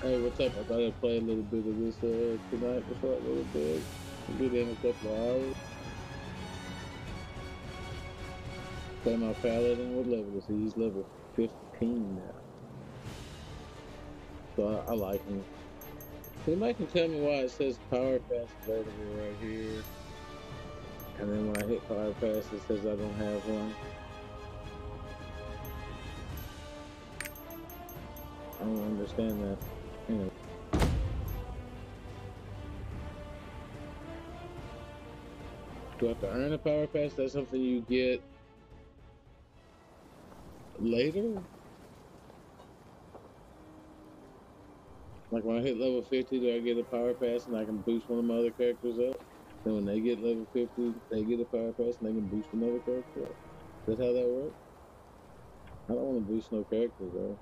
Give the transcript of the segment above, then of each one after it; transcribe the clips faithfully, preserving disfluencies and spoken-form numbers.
Hey, what's up? I thought I'd play a little bit of this uh, tonight before I go to bed. I'll be there in a couple of hours. Play my paladin. What level is he? He's level fifteen now. So I, I like him. Anybody can tell me why it says power pass vertical right here, and then when I hit power pass, it says I don't have one. I don't understand that. Anyway. Do I have to earn a power pass? That's something you get later? Like when I hit level fifty, do I get a power pass and I can boost one of my other characters up? Then when they get level fifty, they get a power pass and they can boost another character up? Is that how that works? I don't want to boost no characters though.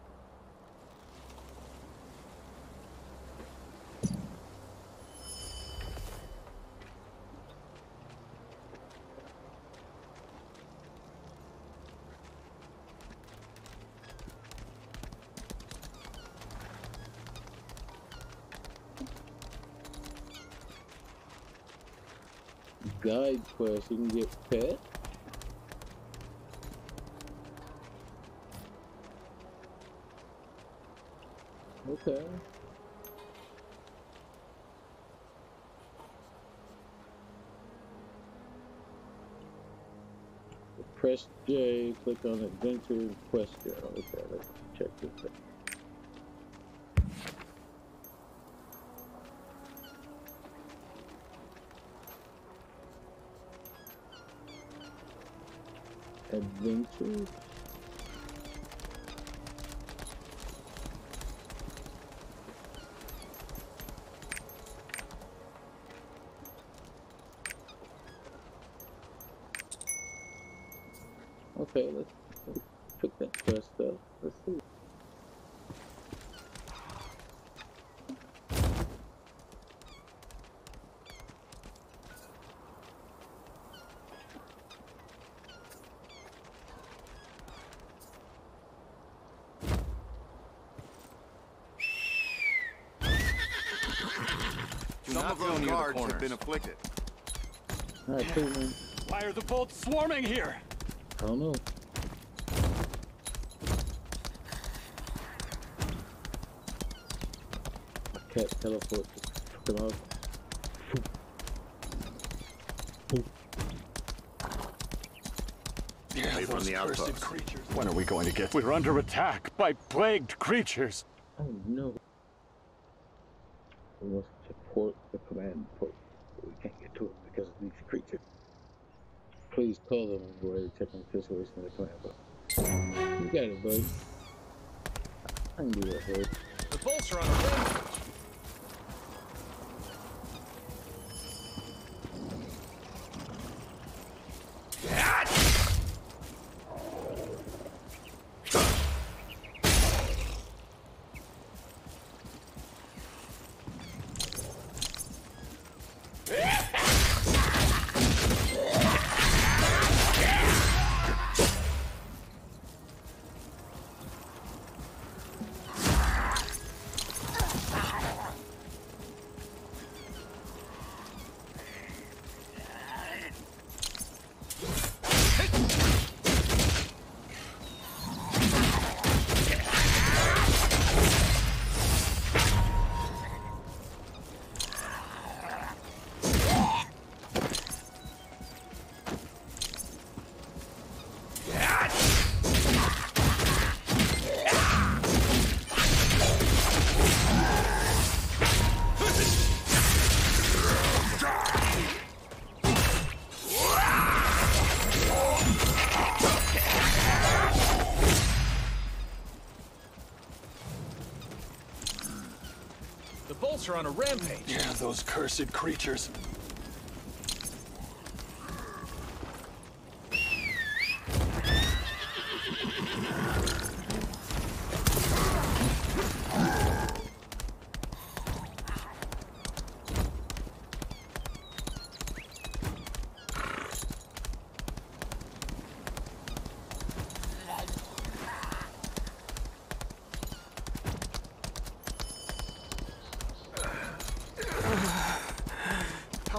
Guide quest, you can get pet. Okay. Press J, click on adventure and quest go. Okay, let's check this out. Adventure. Okay, let's, let's pick that quest up. Let's see. Some of those guards have been afflicted. All right, cool, man. Why are the bolts swarming here? I don't know. My cat teleports fucking off. Yeah, Away from those the cursed outpost. creatures. When are we going to get? We're under attack by plagued creatures. Oh no. We must support the command post. We can't get to it because of these creatures. Please call them when we're ready to check on the situation of the command post. You got it, buddy. I can do that, buddy. The bolts are on a rampage. The bolts are on a rampage. Yeah, those cursed creatures.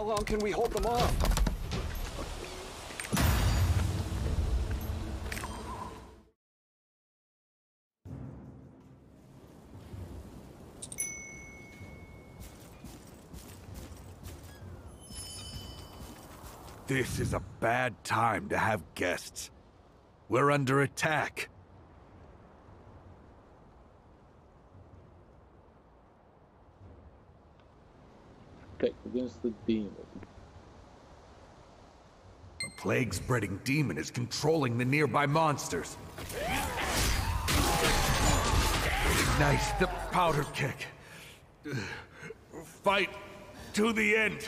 How long can we hold them off? This is a bad time to have guests. We're under attack. Protect against the demon. A plague-spreading demon is controlling the nearby monsters. Ignite the powder keg. Fight to the end.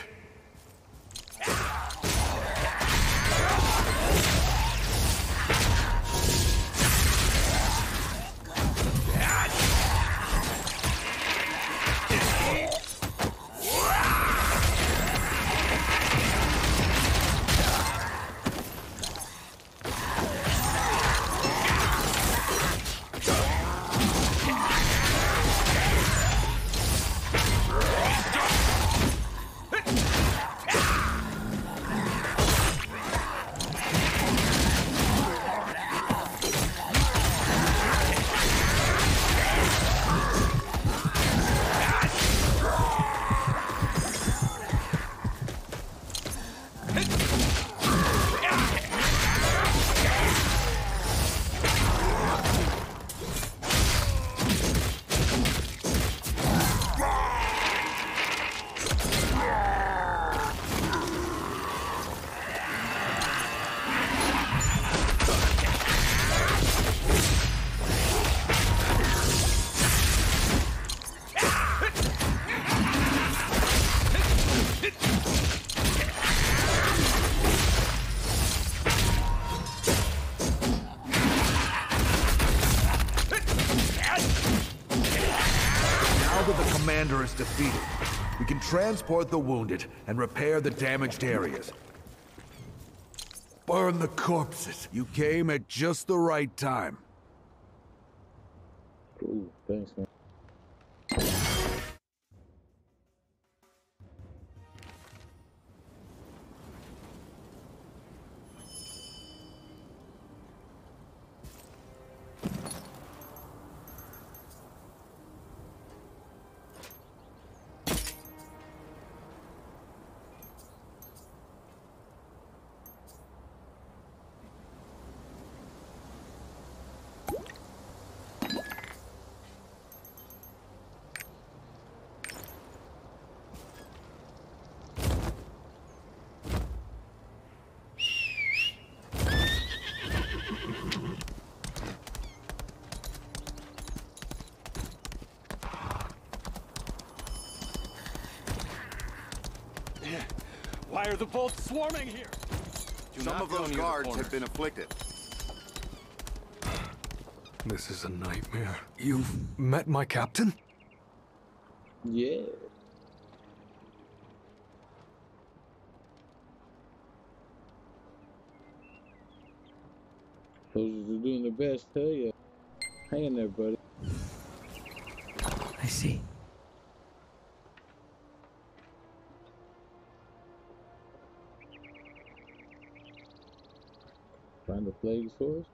Commander is defeated. We can transport the wounded and repair the damaged areas. Burn the corpses. You came at just the right time. Cool, thanks, man. Why are the bolts swarming here? Some of those guards have been afflicted. This is a nightmare. You've met my captain? Yeah. Soldiers are doing their best, hell yeah. Hang in there, buddy. I see. Find the plague source.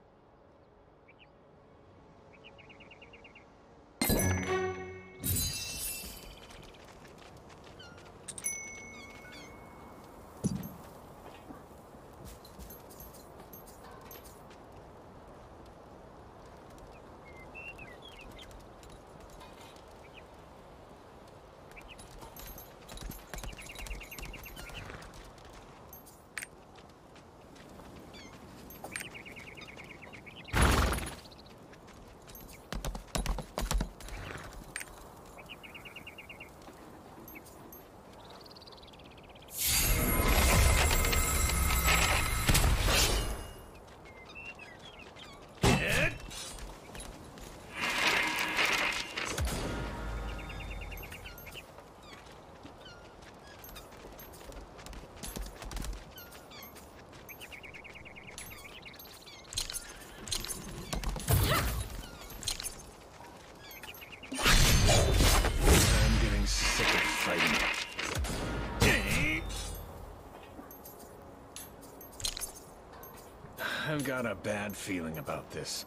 I've got a bad feeling about this.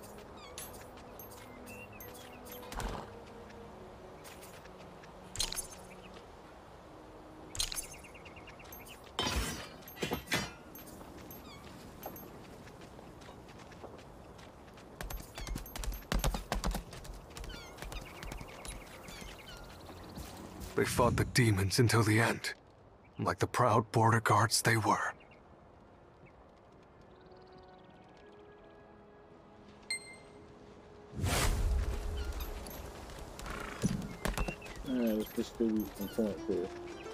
They fought the demons until the end, like the proud border guards they were. Alright, let's distribute some points here.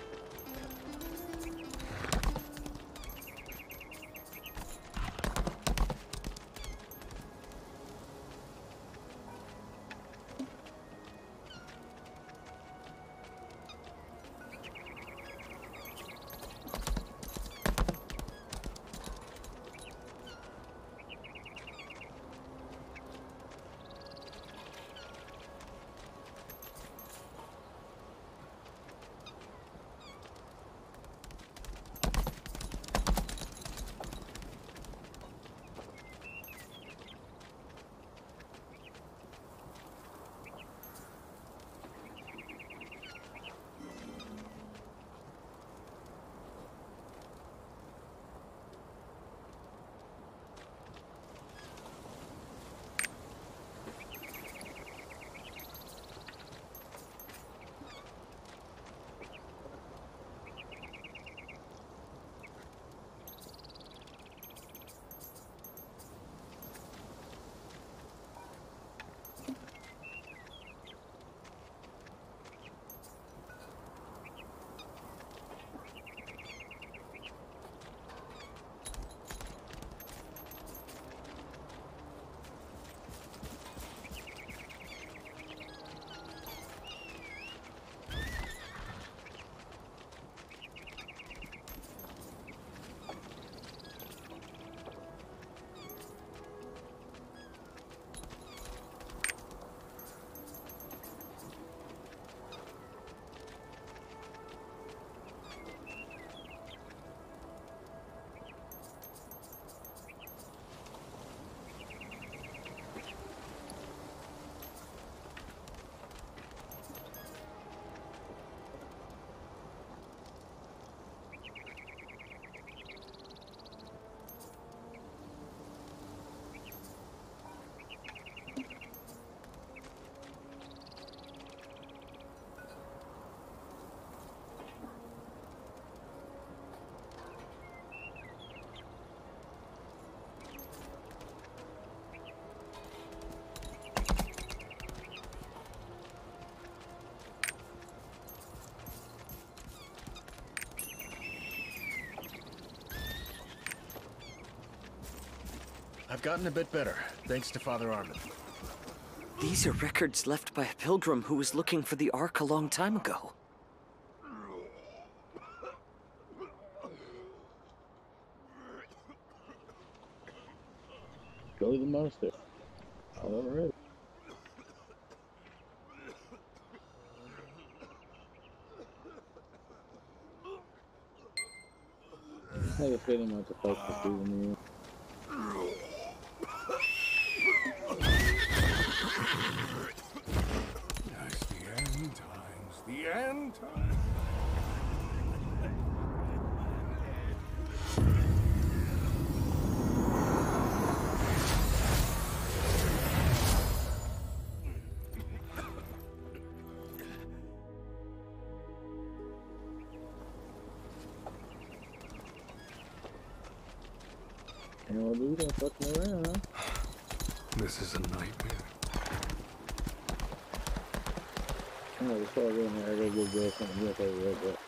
I've gotten a bit better, thanks to Father Armen. These are records left by a pilgrim who was looking for the Ark a long time ago. Go to the monastery. Alright. I have a feeling I'm supposed to see them here. Yes, the end times, the end times. You know what, dude? Don't fuck me around, huh? This is a nightmare. Alright, let's start going here. I gotta go grab something real quick, real quick.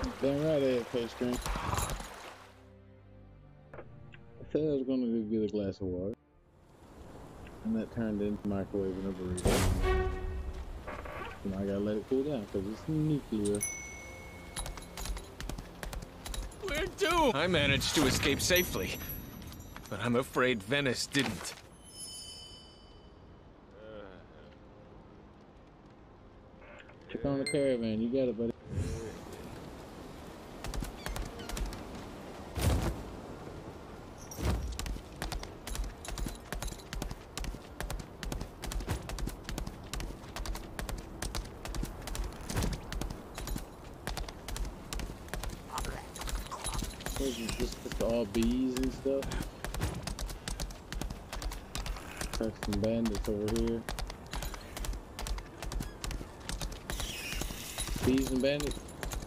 Damn right, A F K string. I said I was gonna go get a glass of water, and that turned into microwaving a burrito. And I gotta let it cool down because it's nuclear. We're doomed! I managed to escape safely, but I'm afraid Venice didn't. Check on the caravan. You got it, buddy. Just all bees and stuff. Got some bandits over here. Bees and bandits.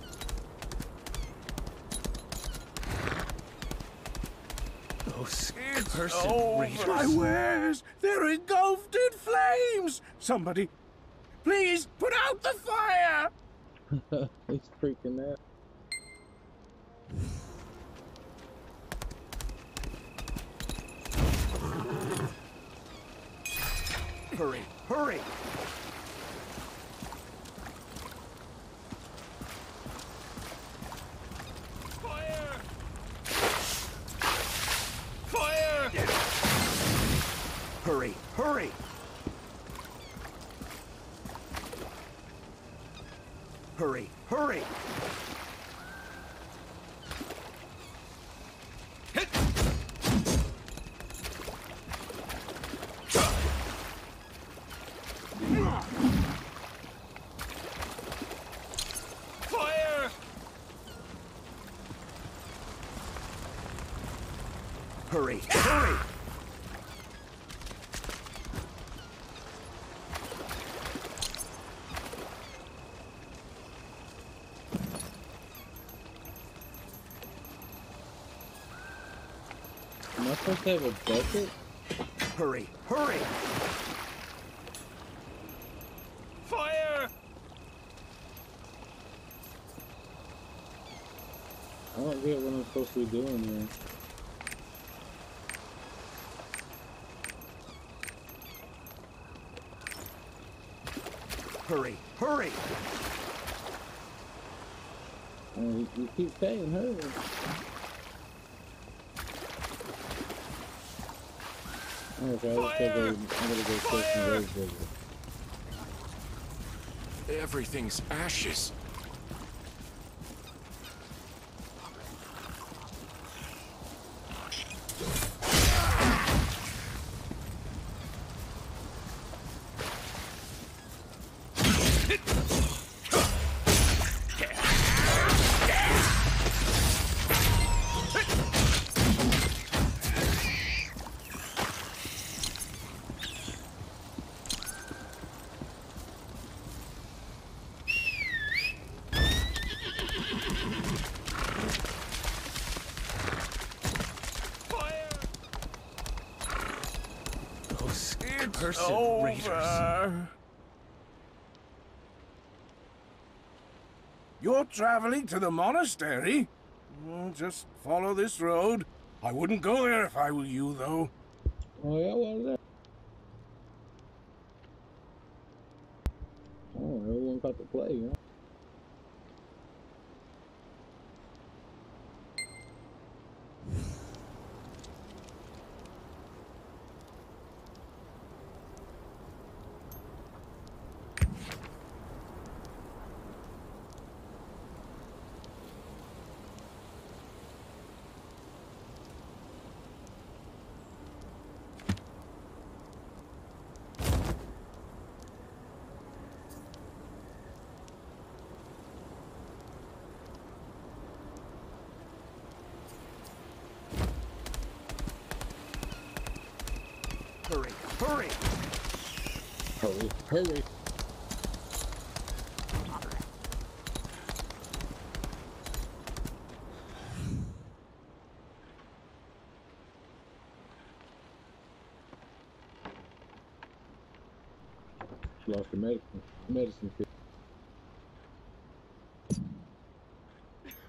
Those cursed raiders. My wares! They're engulfed in flames! Somebody, please put out the fire! He's freaking out. Hurry, hurry! Fire! Fire! Hurry, hurry! Hurry, hurry! Hurry, hurry! Am I supposed to have a bucket? Hurry, hurry! Fire! I don't get what I'm supposed to be doing here. Hurry, hurry! Oh, you, you keep saying hurry. Okay, I just go, I'm gonna go kill some rose diggers. Everything's ashes. Cursed raiders. You're traveling to the monastery? Well, just follow this road. I wouldn't go there if I were you, though. Oh, yeah, what is that? Oh, everyone got to play, huh? Hurry, hurry! Hurry, hurry! She lost her medicine, medicine kit.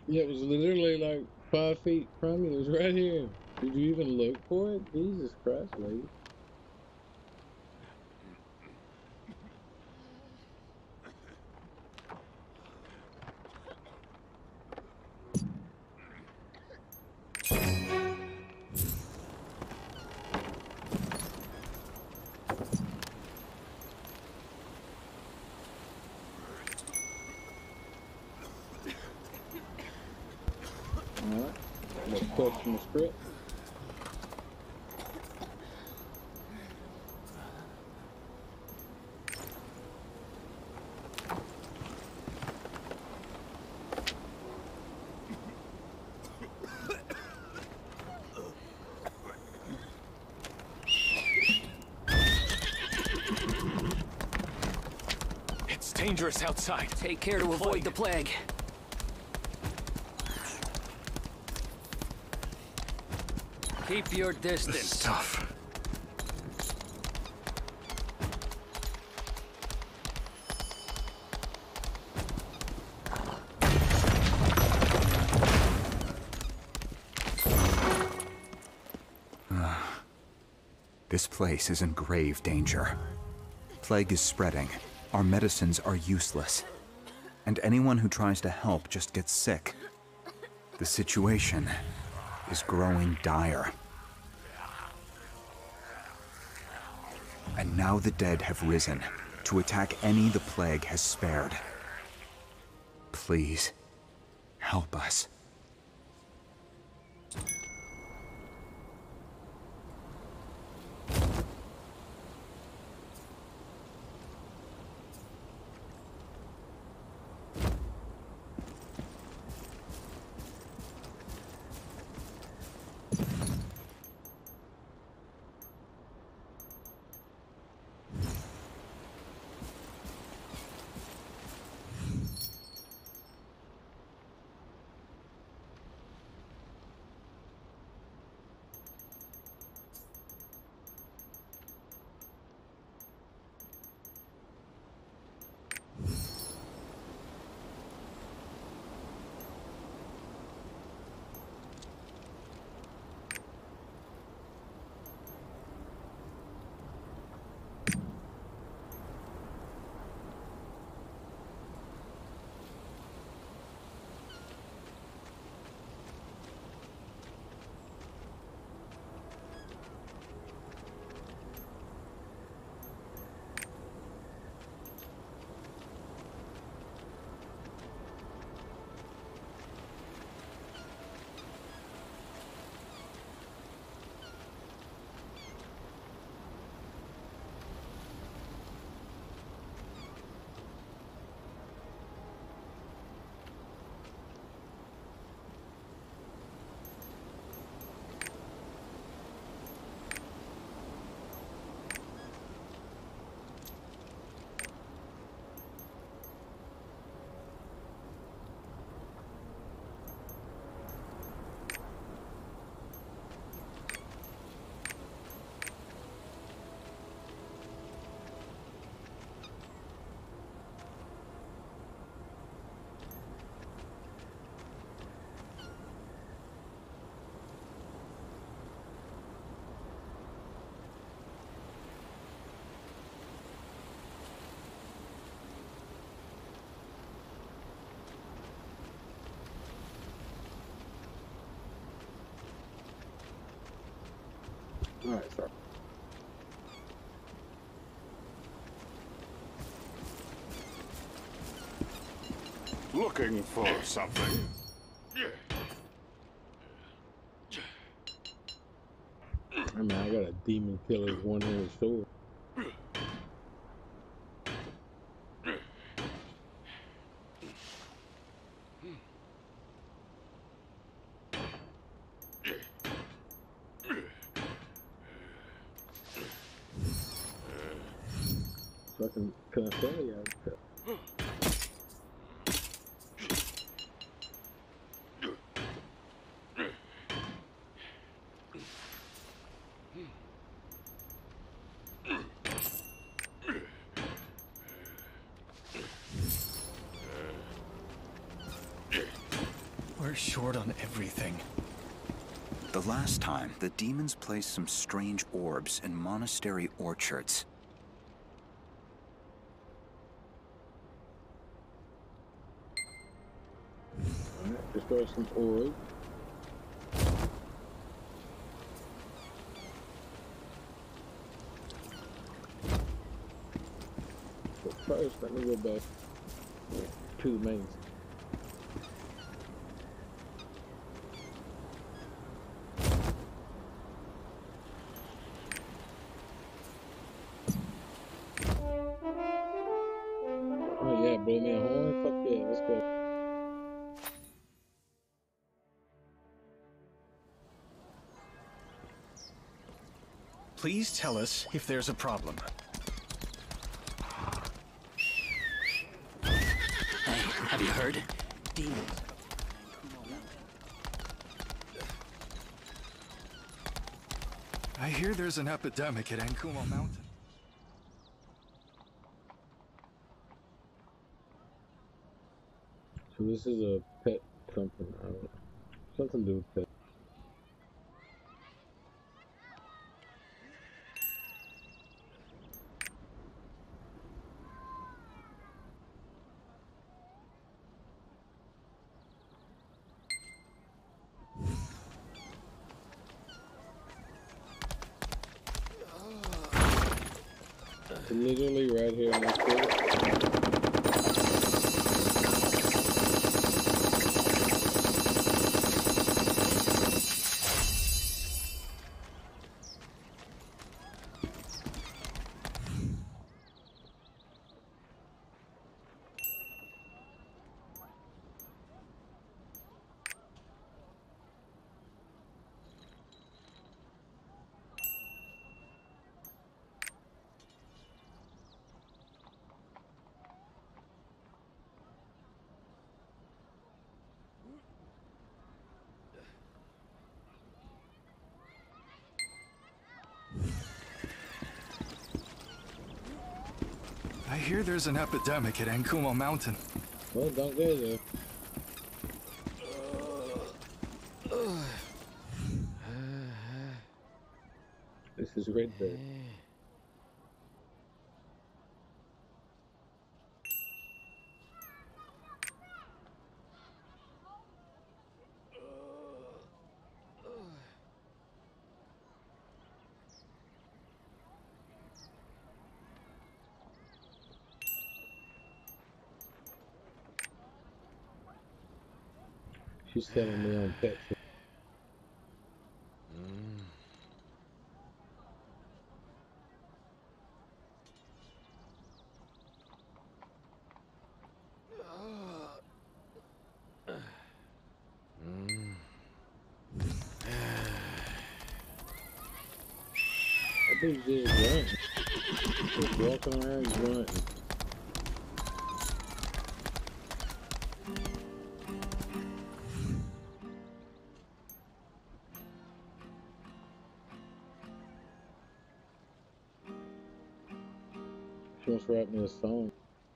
Yeah, it was literally like five feet from you. It was right here. Did you even look for it? Jesus Christ, lady. Alright. Let's question the script. It's dangerous outside. Take care to avoid the plague. Keep your distance. This is tough. This place is in grave danger. Plague is spreading. Our medicines are useless. And anyone who tries to help just gets sick. The situation is growing dire. And now the dead have risen to attack any the plague has spared. Please, help us. All right, sir. Looking for something? I mean, I got a demon killer's one-handed sword. Fucking Constelli out there. We're short on everything. The last time, the demons placed some strange orbs in monastery orchards. Alright, destroy some orbs. But first, let me go back to the main. Oh yeah, blow me a horn? Fuck yeah, let's go. Please tell us if there's a problem. Hey, have you heard? Demons. I hear there's an epidemic at Ankumo Mountain. So this is a pet something. I don't know. Something to do with pet. Literally right here on this field. I hear there's an epidemic at Ankumo Mountain. Well, don't go there. This is Red Dead. She's selling me on pet food. That dude's just grunting. Just walking around grunting. She wants to rap me a song.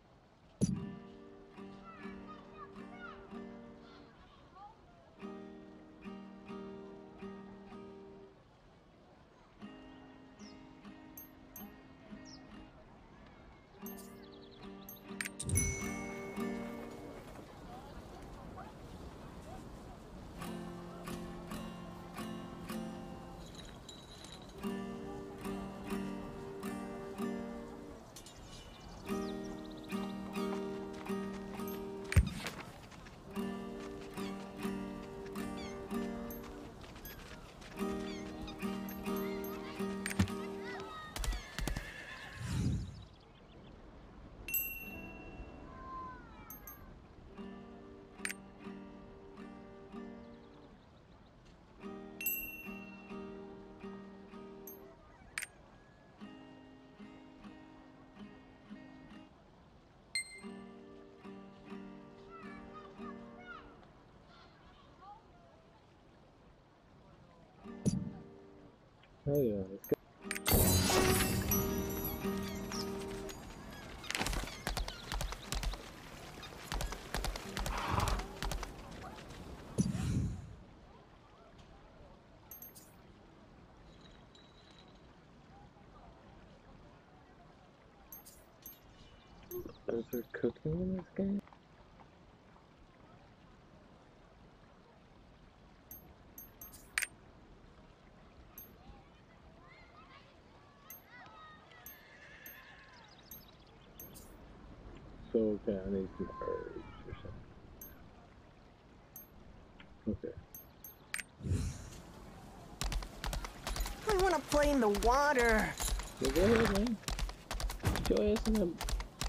Oh yeah, let's go. there cooking in this game? So, okay, I need some herbs or something. Okay. I want to play in the water. Yeah, go ahead, man. Put your ass in the...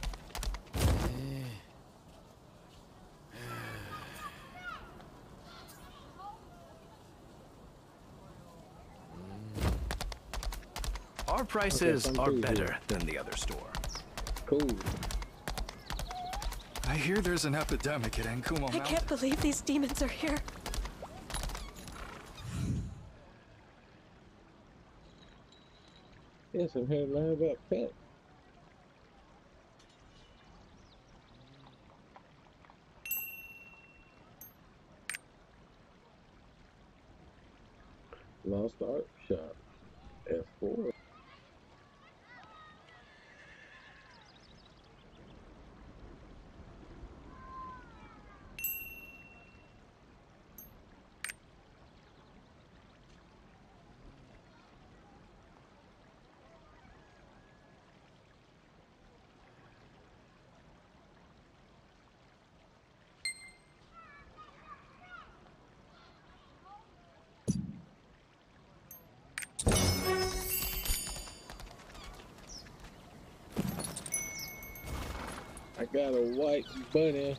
Our prices Okay, are cool, better yeah. than the other store. Cool. I hear there's an epidemic at Ankuma Mountain. I can't believe these demons are here. Yes, I'm here to learn about pets. Lost Art Shop. F four. I got a white bunny.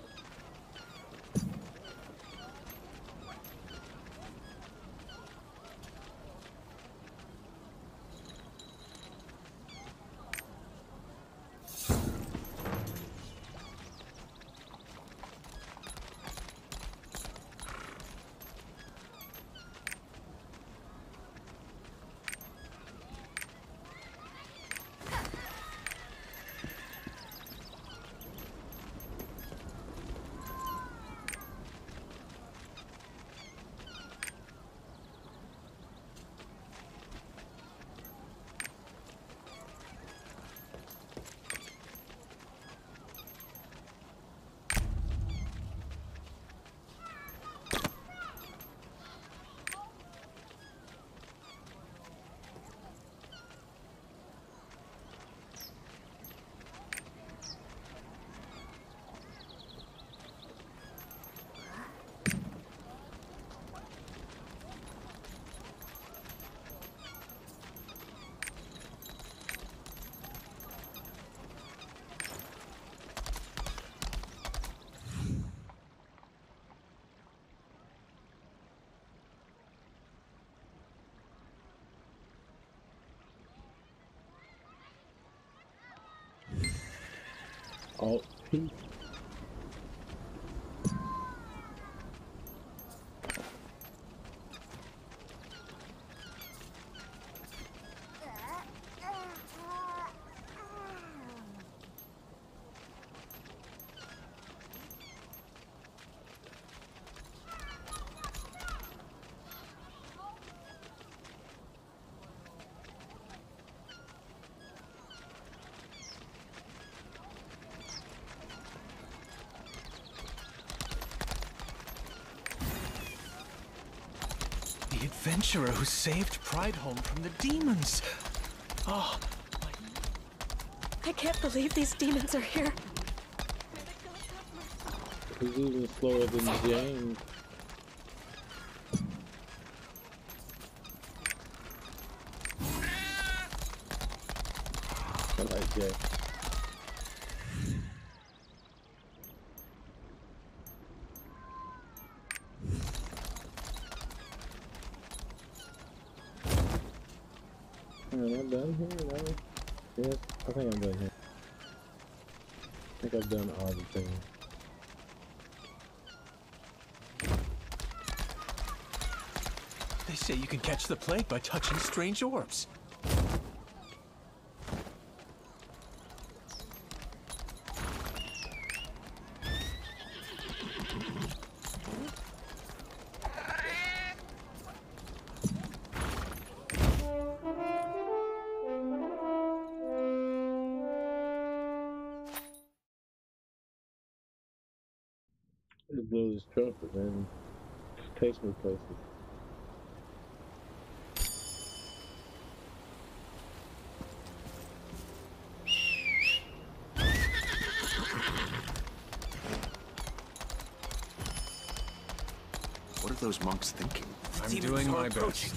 Alt P. The adventurer who saved Prideholm from the demons. Oh, my... I can't believe these demons are here. He's even slower than James. I like Jack. Am I done here? No? Yes, I think I'm done here. I think I've done all the things. They say you can catch the plague by touching strange orbs. To blow this trumpet, man. Takes me places. What are those monks thinking? I'm doing my best.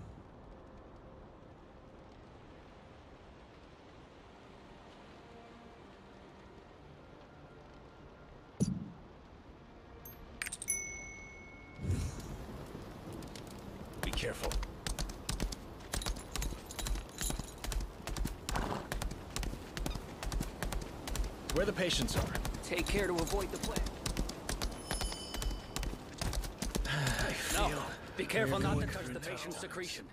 Be careful. Where the patients are. Take care to avoid the plague. I feel. No, be careful not to touch the patient's secretion.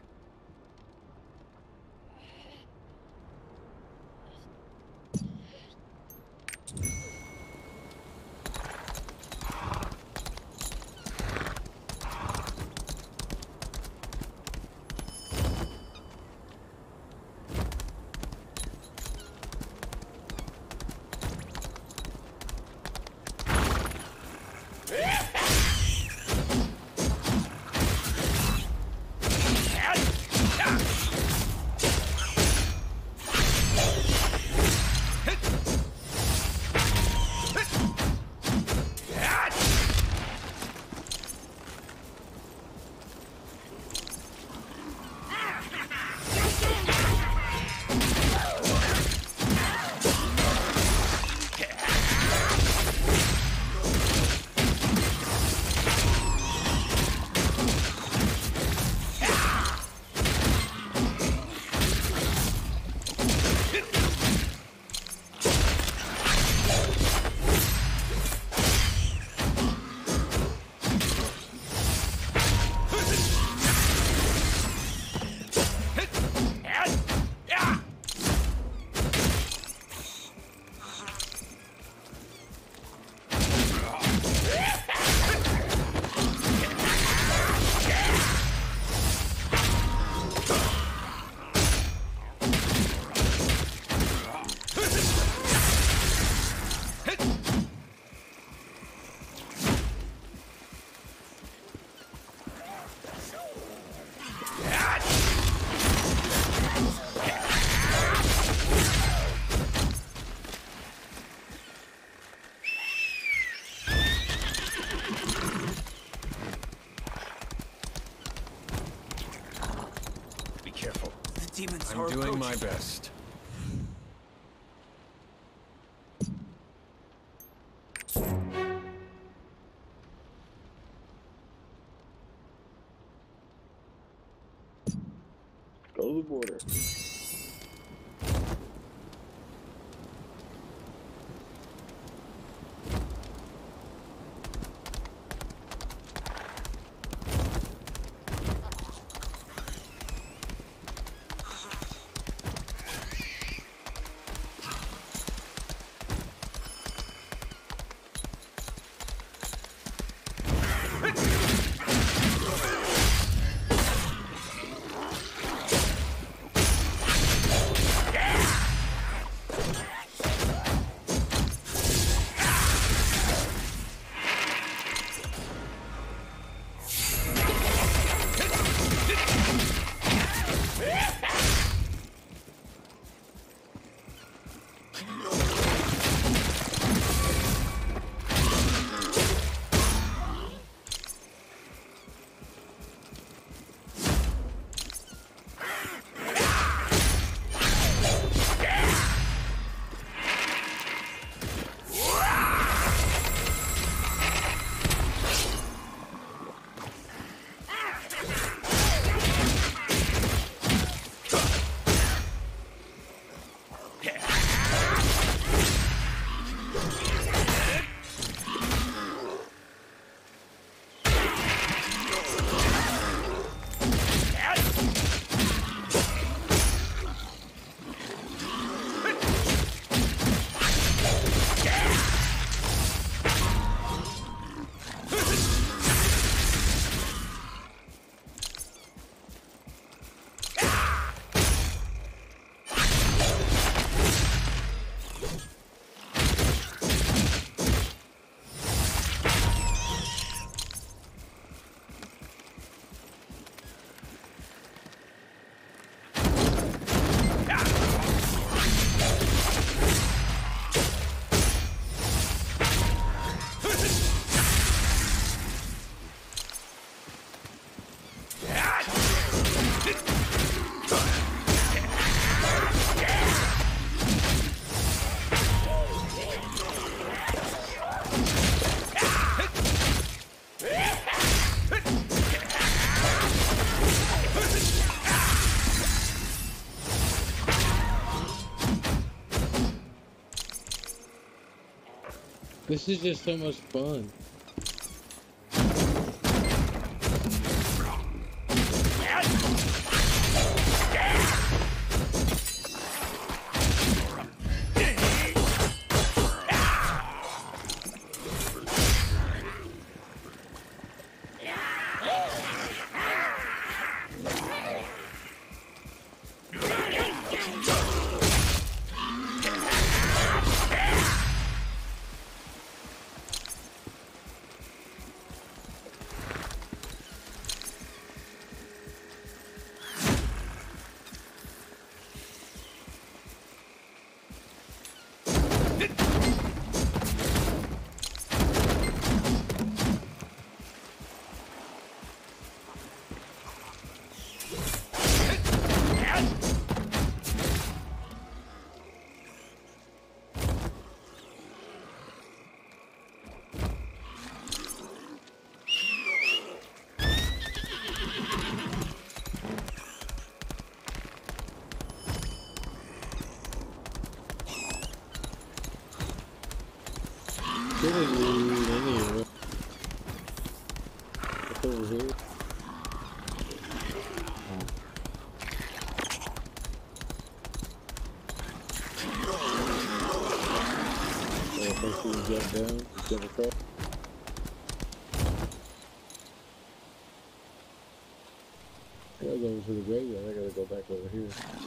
I'm doing my best. Go to the border. This is just so much fun. Didn't need any of it. What's over here? Oh, first we jump down, jump across. I gotta go over to the graveyard. I gotta go back over here.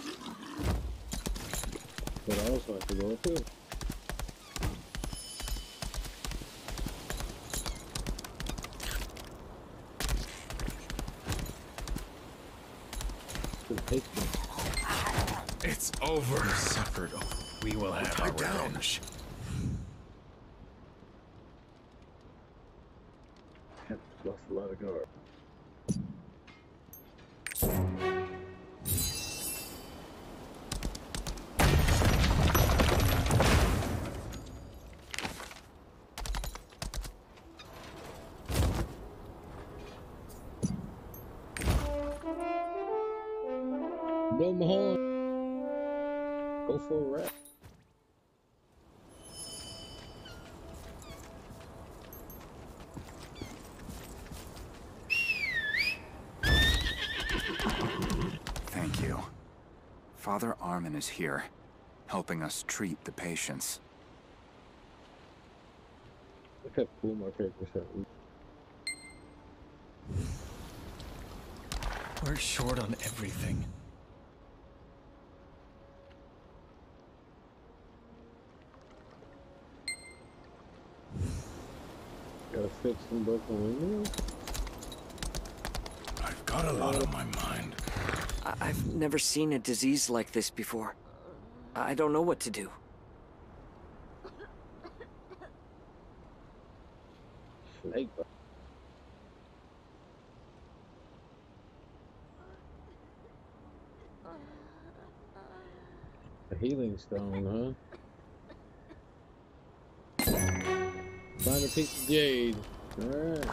But I also have to go up here. It's over. We suffered. We will have our revenge. I've lost a lot of guard. Blow my horn. Go for a rap. Thank you. Father Armin is here, helping us treat the patients. Look how cool my character's at. We're short on everything. Gotta fix some broken windows. I've got a lot on my mind. I I've never seen a disease like this before. I don't know what to do. Snake bite. A healing stone, huh? Find a piece of jade. Alright.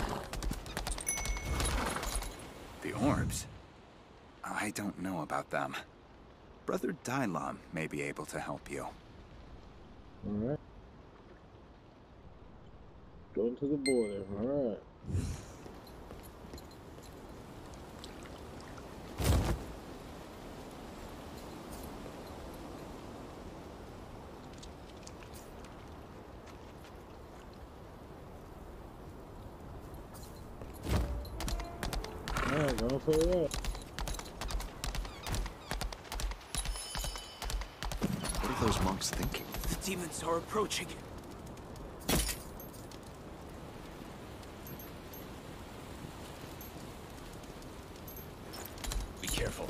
The orbs? I don't know about them. Brother Dailam may be able to help you. Alright. Going to the border. Alright. Alright, going for it up. What are those monks thinking? The demons are approaching. Be careful.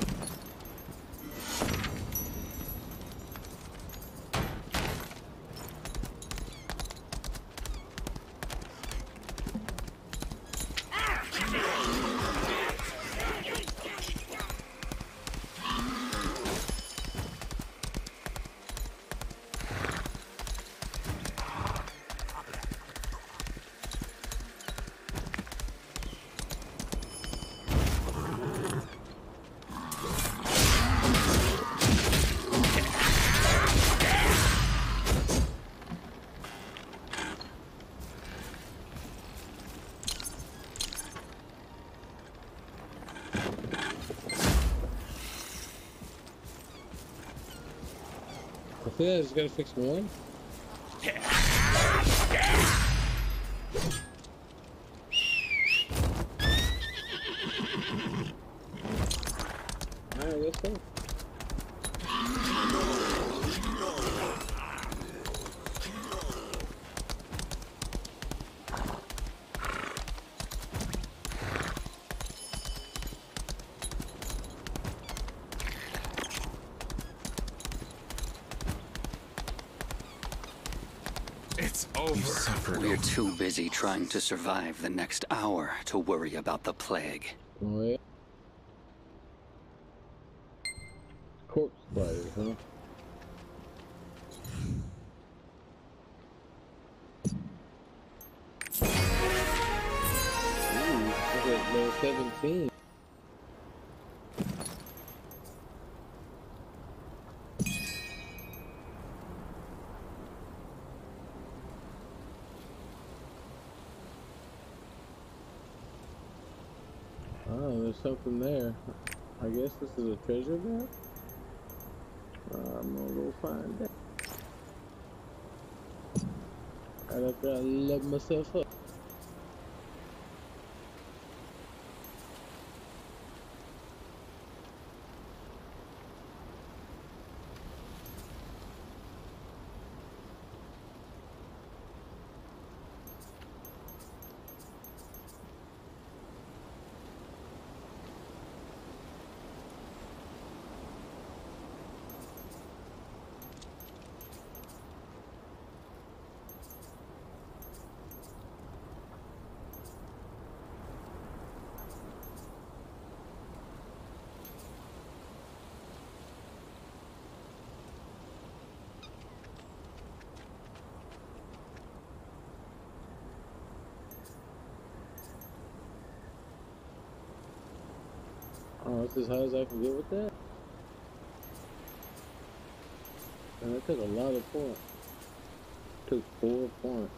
Yeah, I just gotta fix one. Alright, let's go. It's over. We're too busy trying to survive the next hour to worry about the plague. Oh, yeah. Corpse spiders, huh? Ooh, look at level seventeen. Oh, there's something there. I guess this is a treasure map? Uh, I'm gonna go find that. Right after I love myself up. Oh, that's as high as I can get with that? And that took a lot of points. Took four points.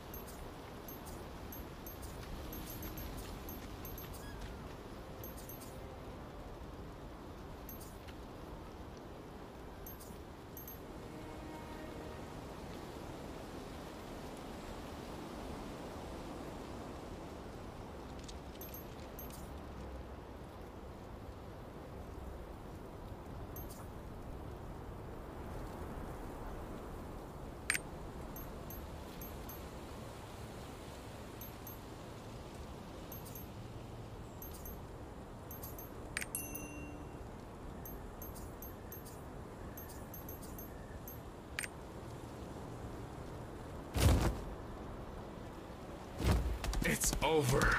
It's over.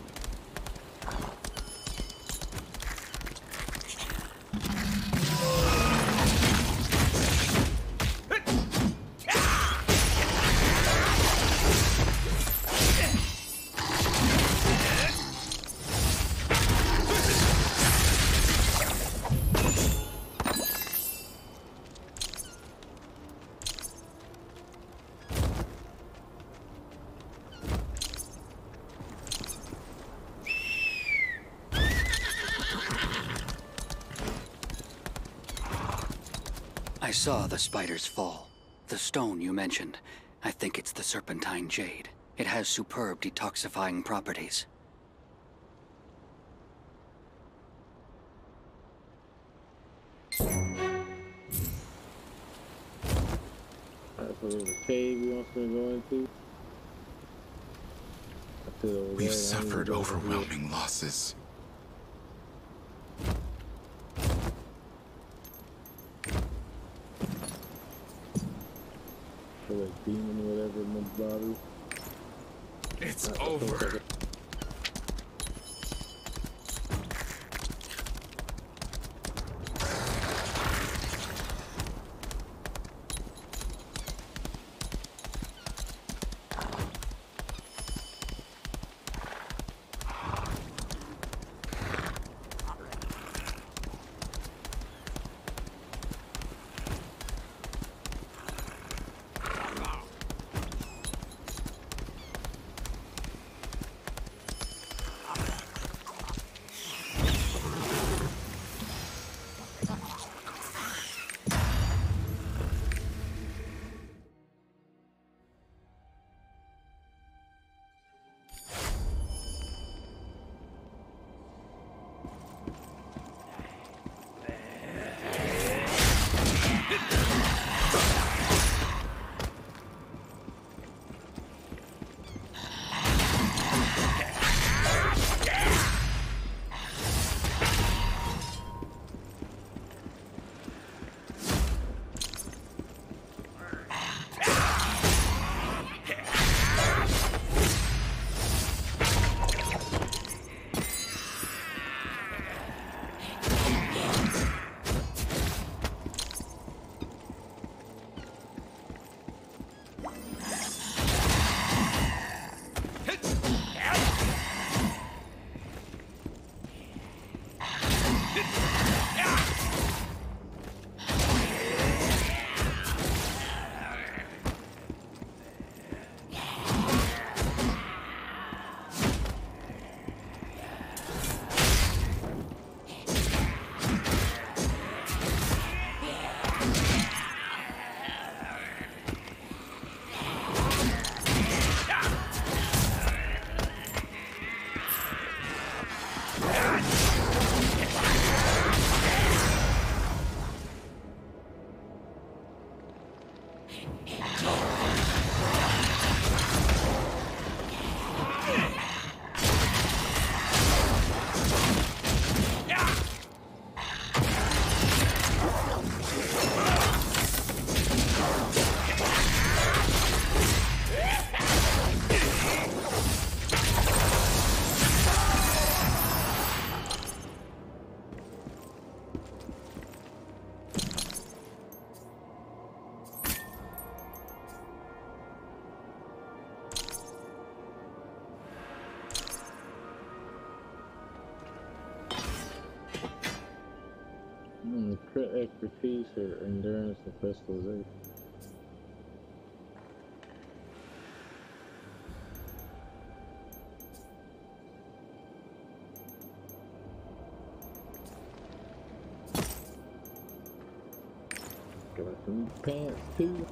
I saw the spiders fall. The stone you mentioned. I think it's the Serpentine Jade. It has superb detoxifying properties. Alright, so there's a cave he wants me to go into. I over We've there, suffered overwhelming losses. For that demon or whatever in the body. It's Alright, over. crit expertise or endurance and specialization. Got some pants too.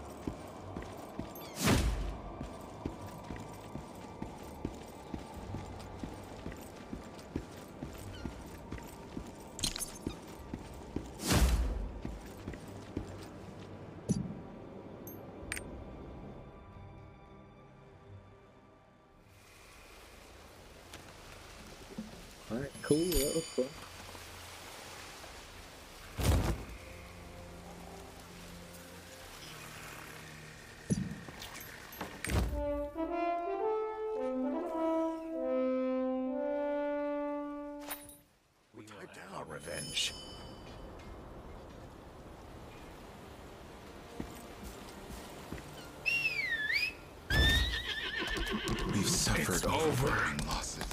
Alright, cool, that was fun. Our revenge. We've suffered It's over. overwhelming losses.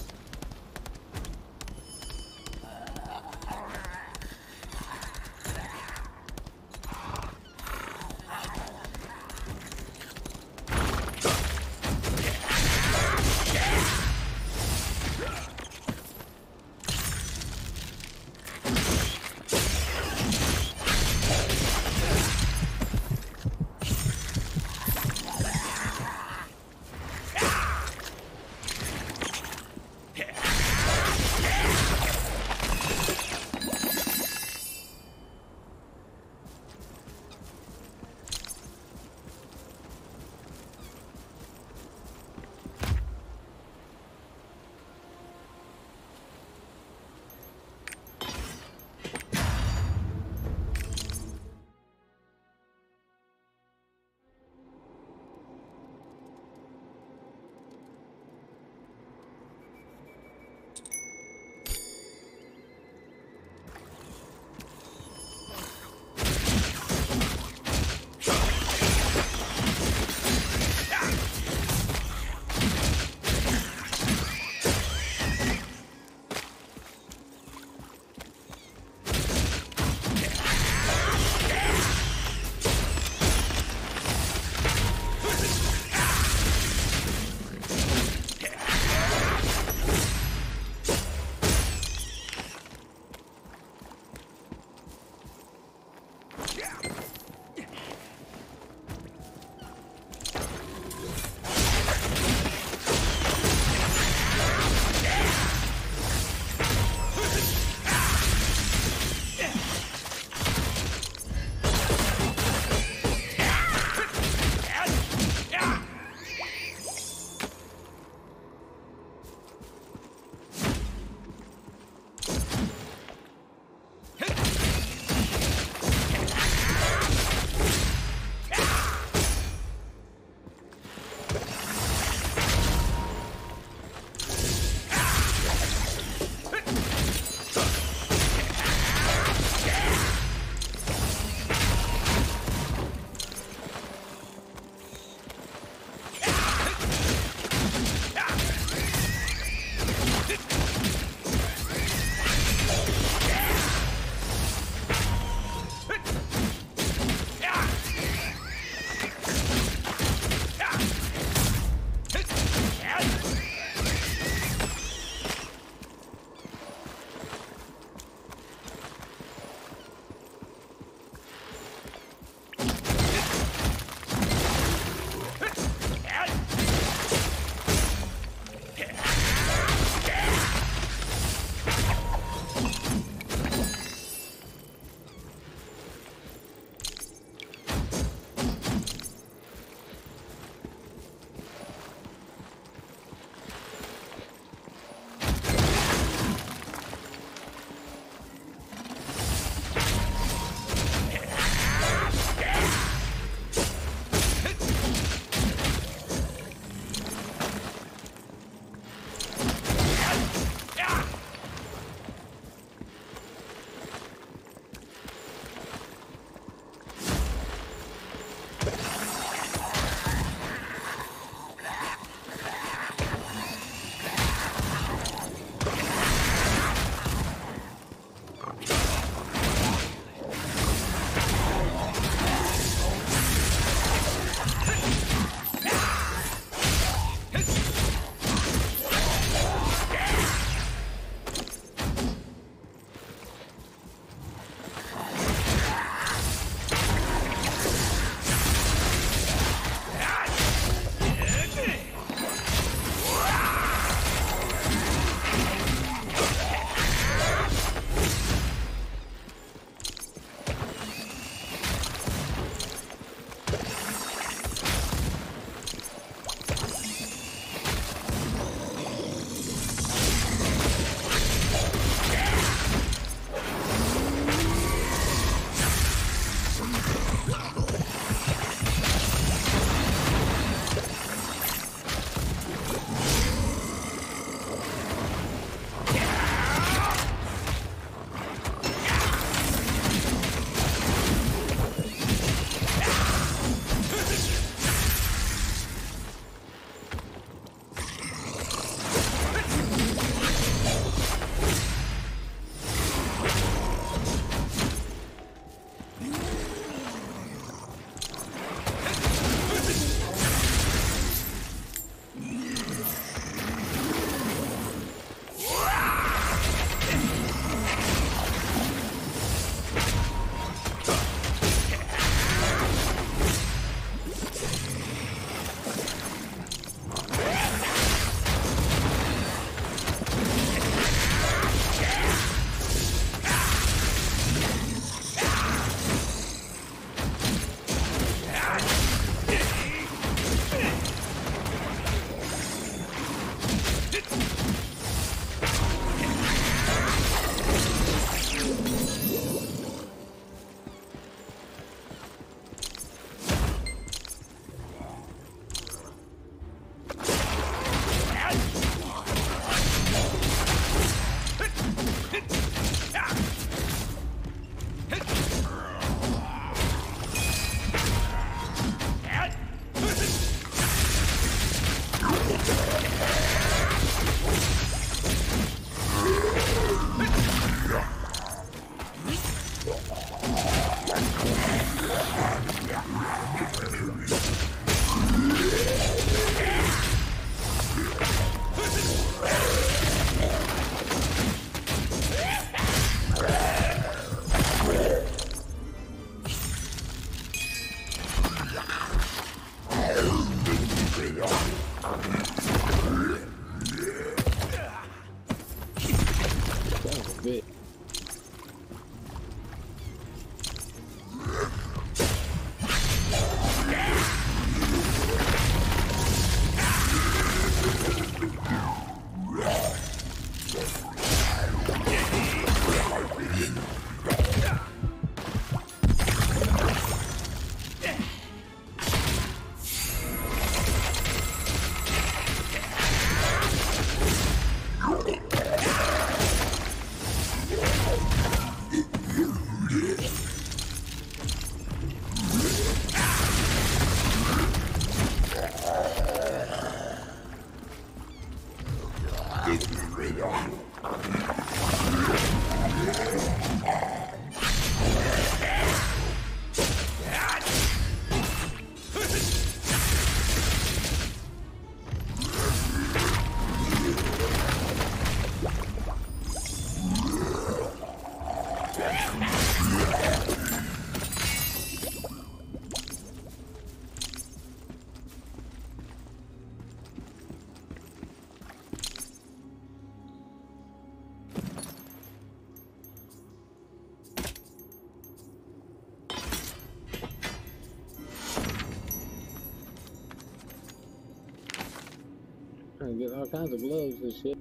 Trying to get all kinds of gloves and shit.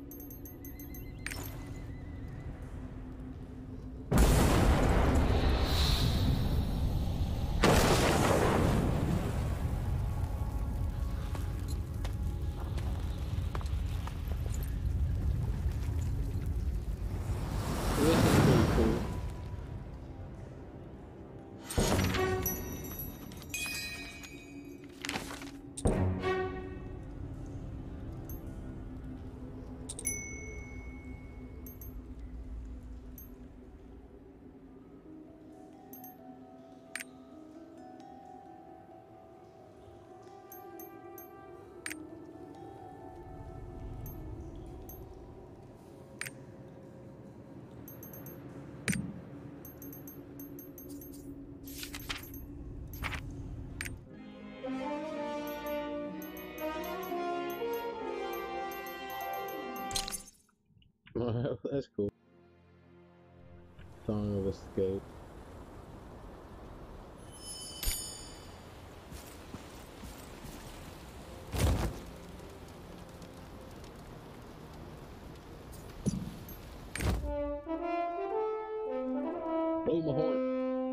This is pretty cool. Wow, that's cool. Song of Escape. Blow my horn.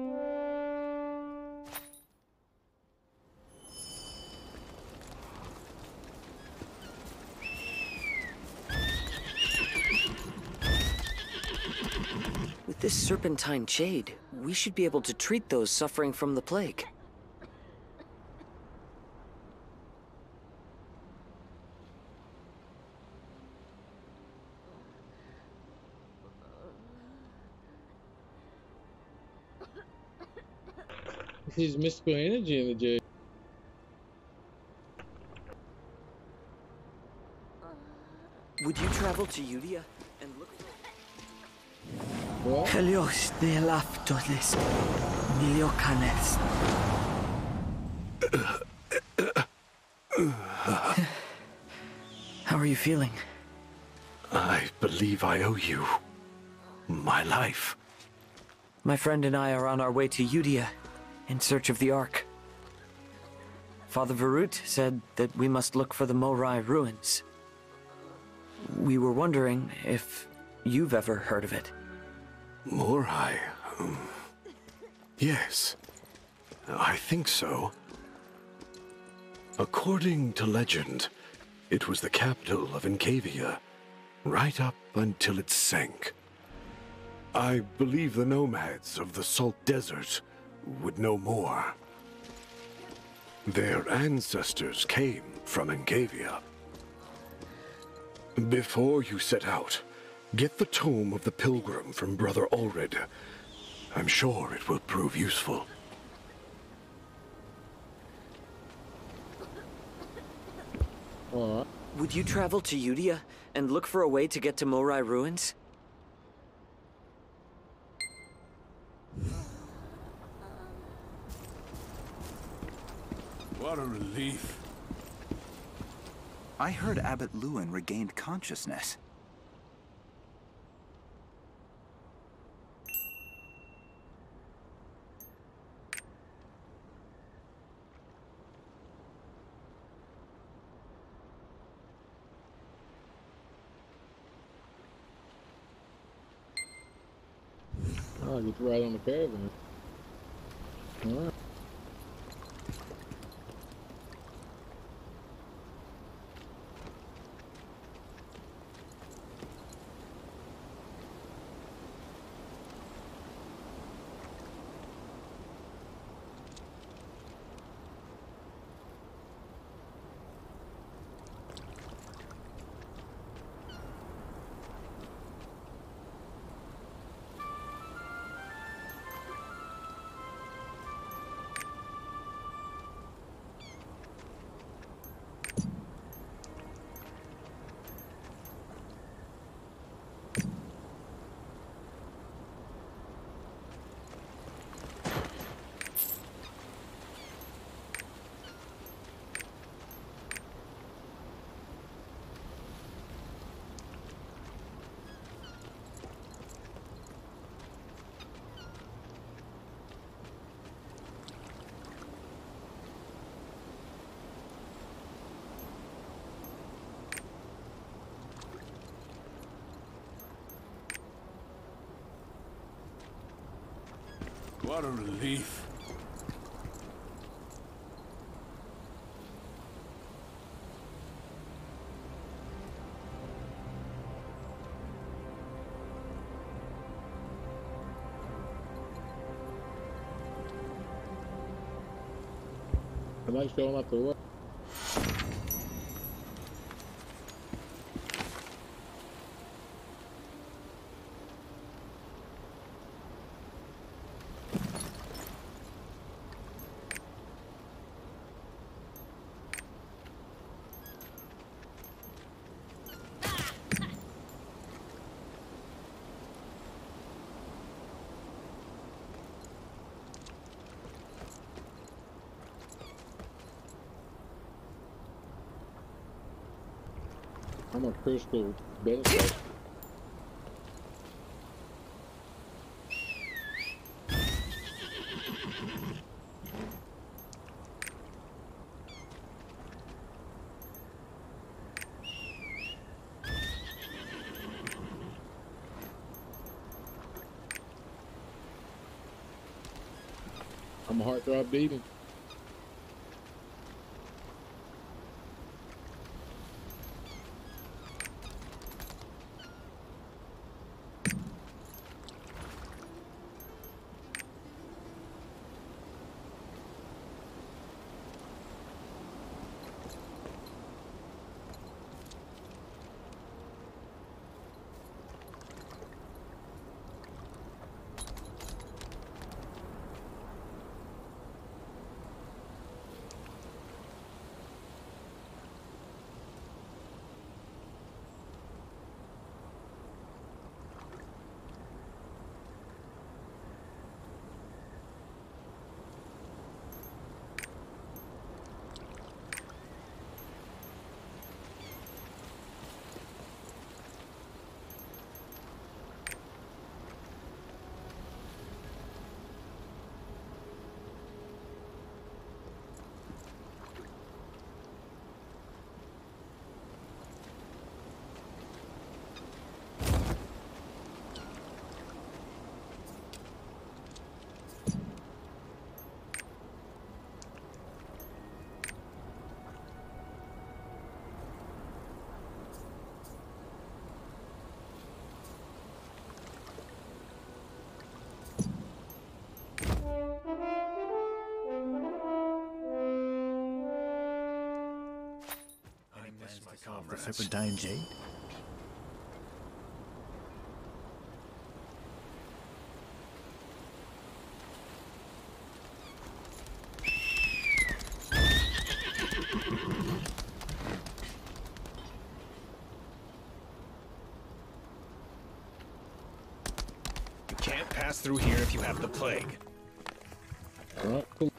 With this serpentine jade, we should be able to treat those suffering from the plague. There's mystical energy in the jade. Would you travel to Udia and look for... What? Helios neelaftonis, niliocanes. How are you feeling? I believe I owe you my life. My friend and I are on our way to Udia in search of the Ark. Father Varut said that we must look for the Morai ruins. We were wondering if you've ever heard of it. Morai? Um, yes, I think so. According to legend, it was the capital of Encavia, right up until it sank. I believe the nomads of the Salt Desert would know more. Their ancestors came from Encavia. Before you set out, get the Tome of the Pilgrim from Brother Ulrid. I'm sure it will prove useful. Alright. Would you travel to Udia and look for a way to get to Morai ruins? What a relief. I heard Abbot Lewin regained consciousness. Oh, I get to ride on the caravan. Alright. What a relief. I like showing up the way. I'm a crystal benefit. I'm a heartthrob beating. The Serpentine Jade? You can't pass through here if you have the plague. All right, cool.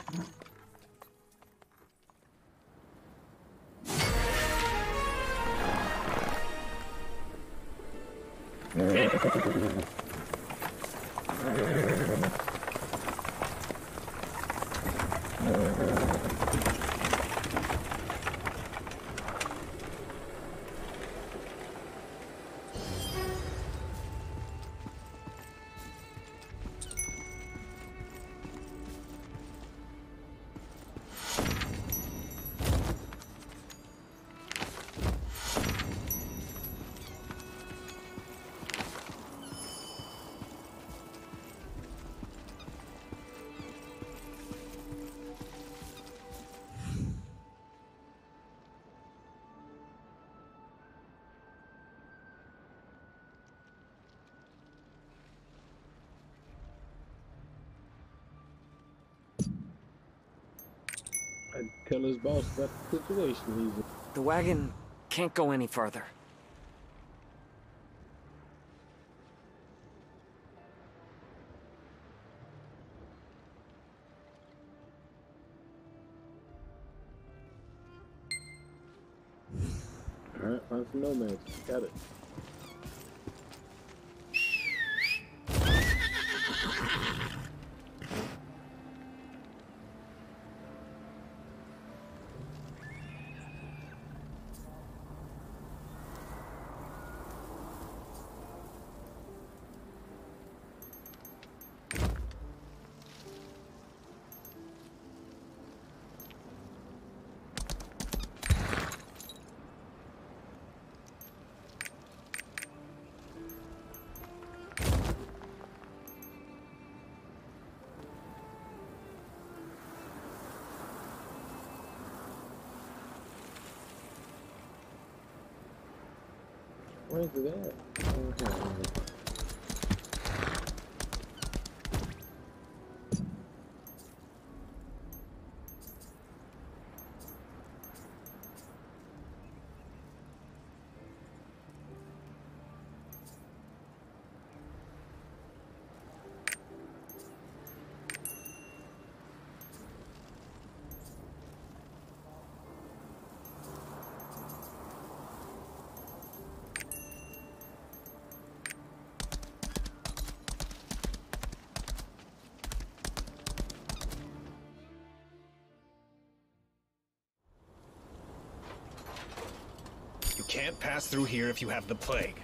I'd tell his boss about the situation he's in. The wagon can't go any further. All right, find some nomads. Got it. Where's it at? Okay. You can't pass through here if you have the plague.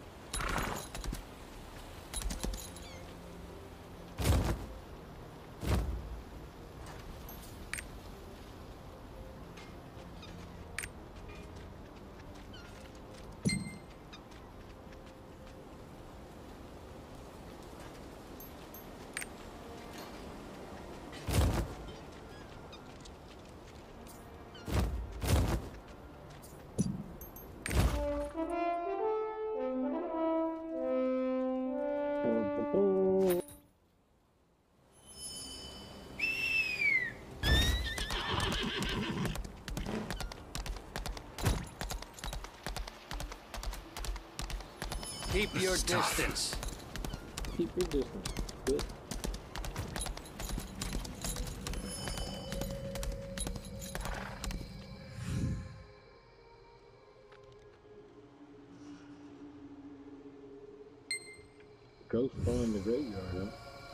Keep your distance. Keep your distance. Good. Ghost spawn in the graveyard, huh?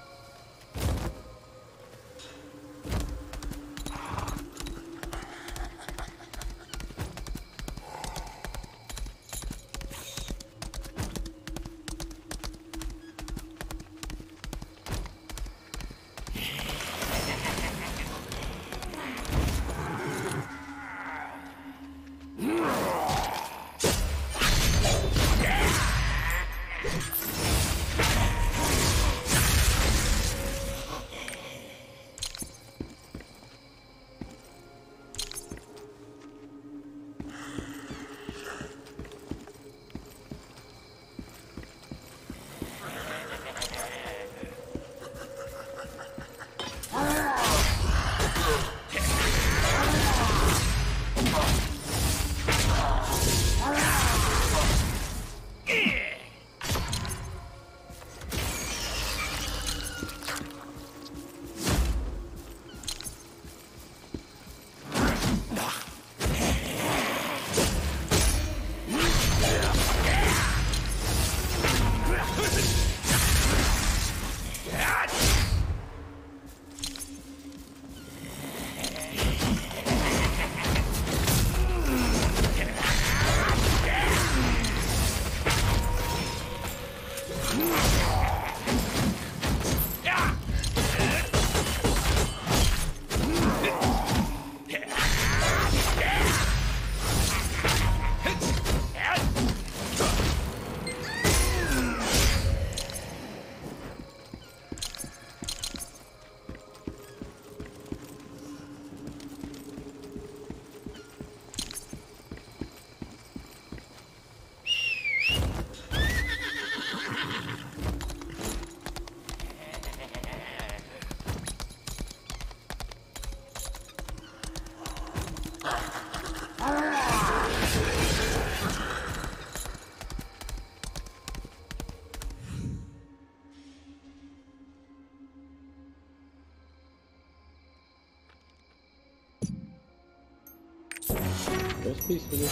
That's peacefully.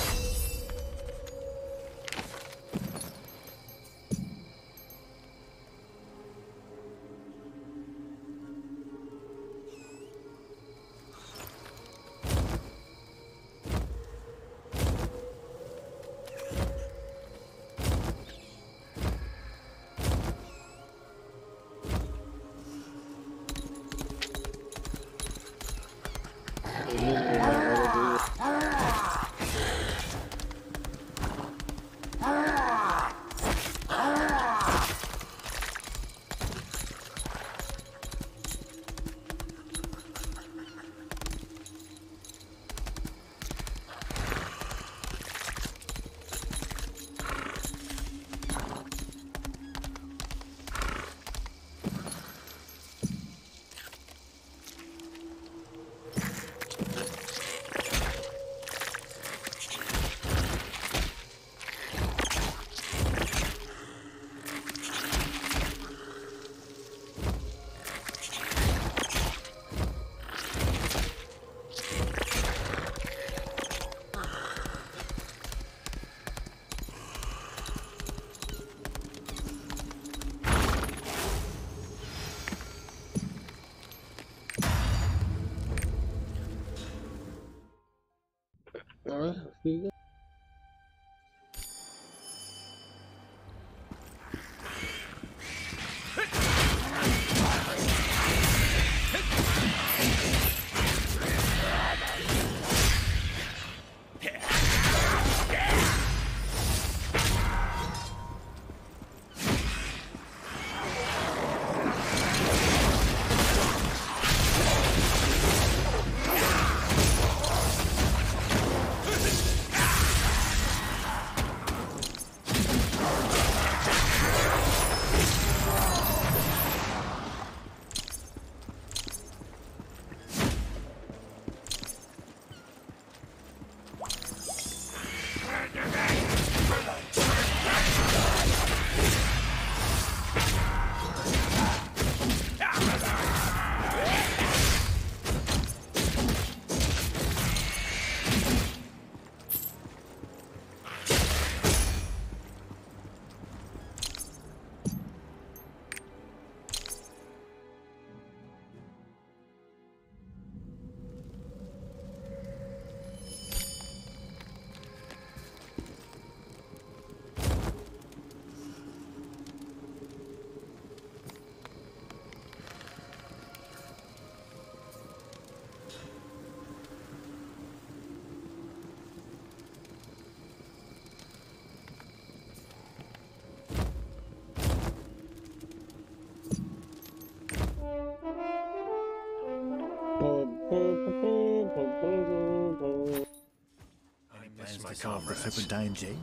my comrades. The Serpentine Jade?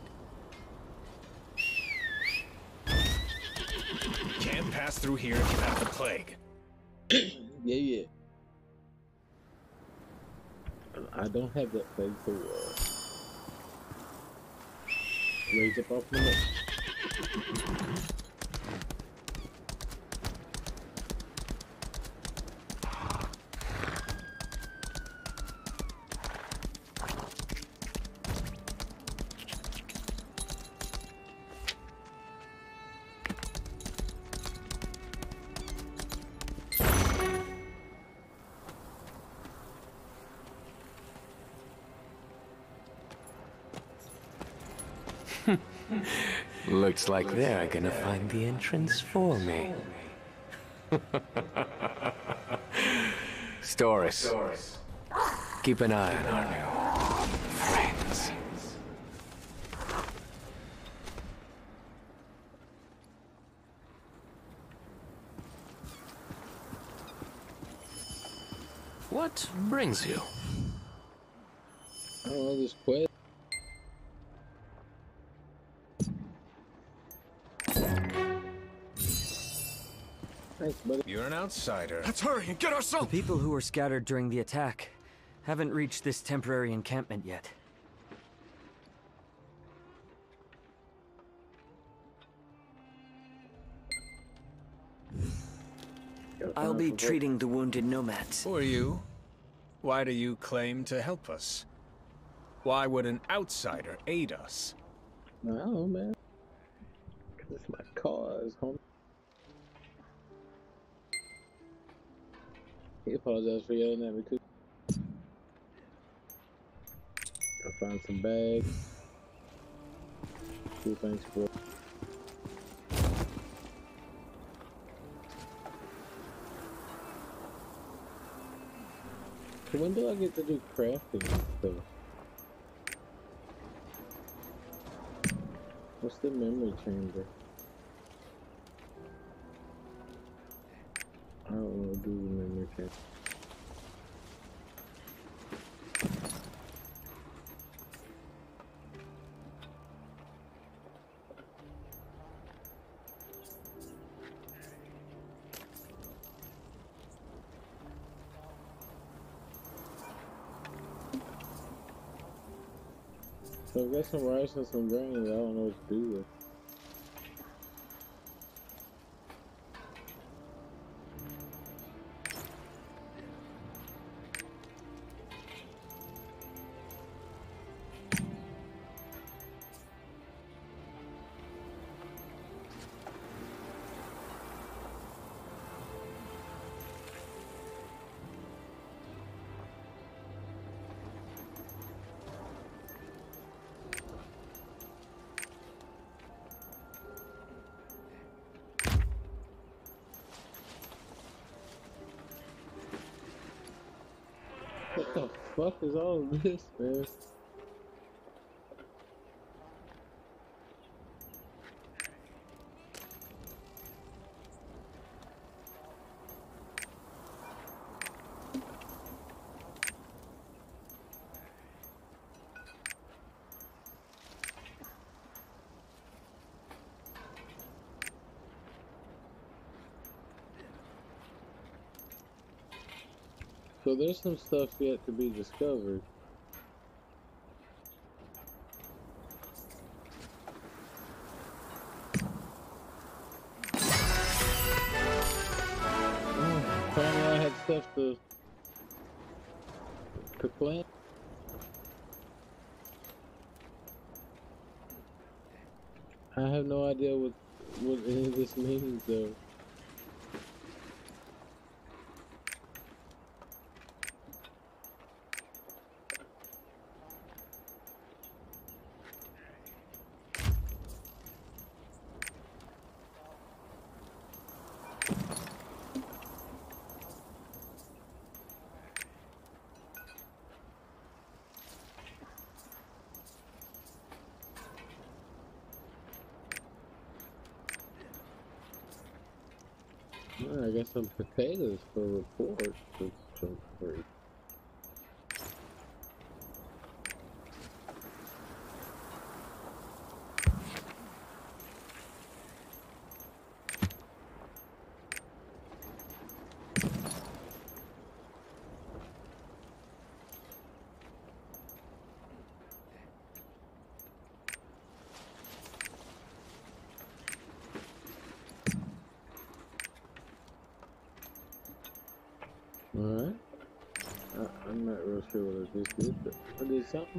Can't pass through here if you have the plague. Yeah, yeah. I don't have that plague, so uh, raise up off my neck. Looks like they're gonna find the entrance for me. Storis, keep an eye on our new friends. What brings you? I don't know this quest. Thanks, buddy. You're an outsider. Let's hurry and get ourselves. The people who were scattered during the attack haven't reached this temporary encampment yet. I'll be treating the wounded nomads. Who are you? Why do you claim to help us? Why would an outsider aid us? I don't know, man. Cause it's my cause, homie. He apologized for yelling at me too. I'll find some bags. Cool things for. So when do I get to do crafting and stuff? What's the memory chamber? I don't want to do the memory chamber. So I've got some rice and some grain that I don't know what to do with. What the fuck is all of this, man? So there's some stuff yet to be discovered. Oh, apparently I had stuff to to plant. I have no idea what what any of this means though. I got some potatoes for reports for some free. Alright. I'm not real sure what I just did, but I did something.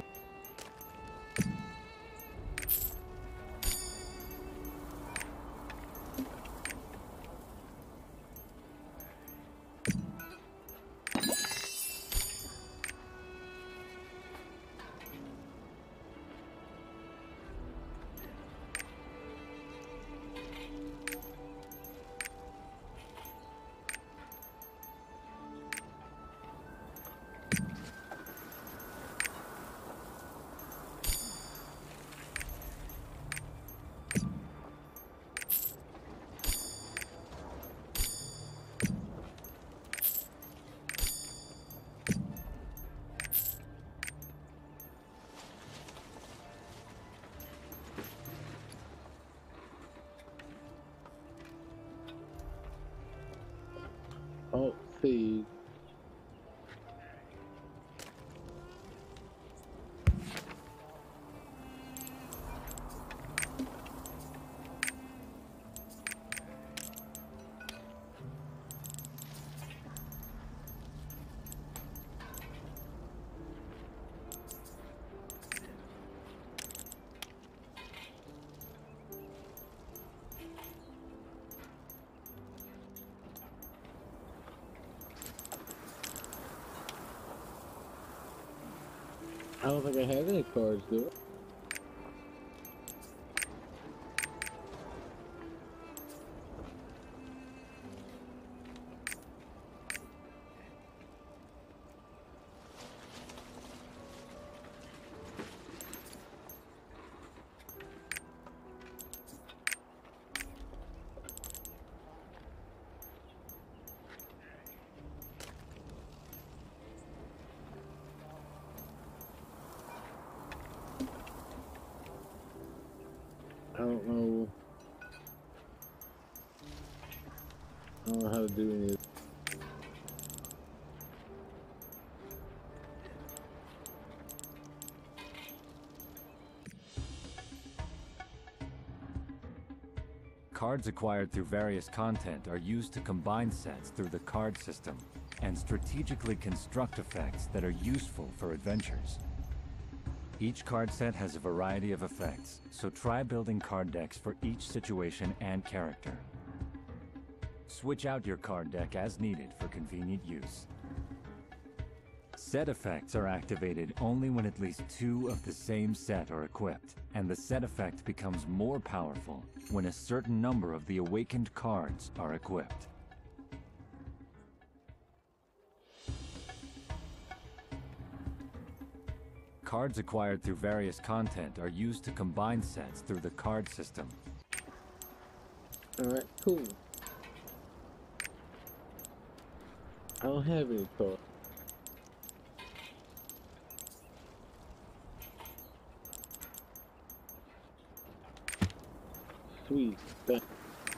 Alt feed. I don't think I have any cards, do I? I don't know. I don't know how to do any of this. Cards acquired through various content are used to combine sets through the card system and strategically construct effects that are useful for adventures. Each card set has a variety of effects, so try building card decks for each situation and character. Switch out your card deck as needed for convenient use. Set effects are activated only when at least two of the same set are equipped, and the set effect becomes more powerful when a certain number of the awakened cards are equipped. Cards acquired through various content are used to combine sets through the card system. Alright, cool. I don't have any cards. Sweet. Thank you.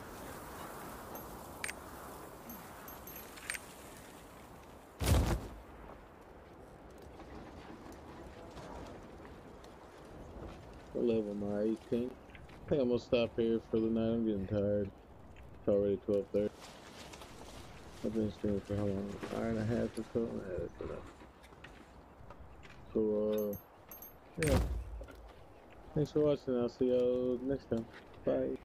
Level my eighteen. I think I'm gonna stop here for the night. I'm getting tired. It's already twelve thirty. I've been streaming for how long? An hour and a half or so? Yeah, that's enough. So, uh, yeah. Thanks for watching. I'll see y'all next time. Bye.